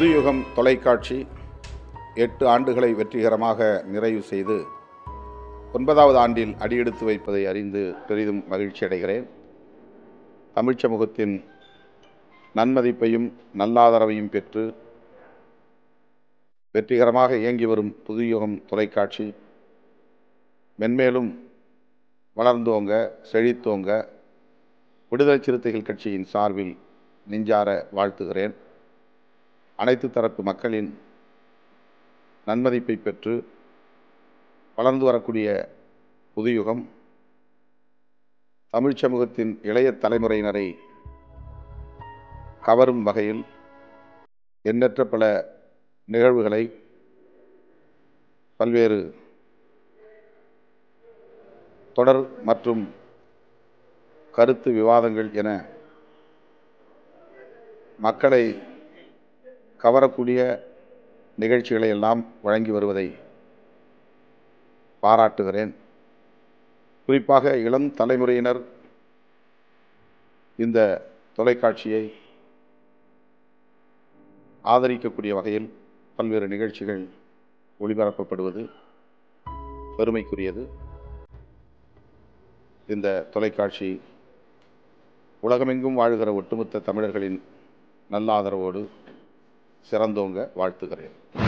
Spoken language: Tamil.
புதுயுகம் தொலைக்காட்சி 8 ஆண்டுகளை வெற்றிகரமாக நிறைவு செய்து 9வது ஆண்டில் அடியெடுத்து வைப்பதை அறிந்து பெரிதும் மகிழ்ச்சி அடைகிறேன். தமிழ்ச் சமூகத்தின் நன்மதிப்பையும் நல்லாதரவையும் பெற்று வெற்றிகரமாக இயங்கி வரும் புதுயுகம் தொலைக்காட்சி மென்மேலும் வளர்ந்தோங்க, செழித்தோங்க விடுதலை சிறுத்தைகள் கட்சியின் சார்பில் நெஞ்சார வாழ்த்துகிறேன். அனைத்து தரப்பு மக்களின் நன்மதிப்பை பெற்று வளர்ந்து வரக்கூடிய புதுயுகம் தமிழ்ச் சமூகத்தின் இளைய தலைமுறையினரை கவரும் வகையில் எண்ணற்ற பல நிகழ்வுகளை, பல்வேறு தொடர் மற்றும் கருத்து விவாதங்கள் என மக்களை கவரக்கூடிய நிகழ்ச்சிகளை எல்லாம் வழங்கி வருவதை பாராட்டுகிறேன். குறிப்பாக இளம் தலைமுறையினர் இந்த தொலைக்காட்சியை ஆதரிக்கக்கூடிய வகையில் பல்வேறு நிகழ்ச்சிகள் ஒளிபரப்பப்படுவது பெருமைக்குரியது. இந்த தொலைக்காட்சி உலகமெங்கும் வாழ்கிற ஒட்டுமொத்த தமிழர்களின் நல்ல ஆதரவோடு சிறந்தோங்க வாழ்த்துகிறேன்.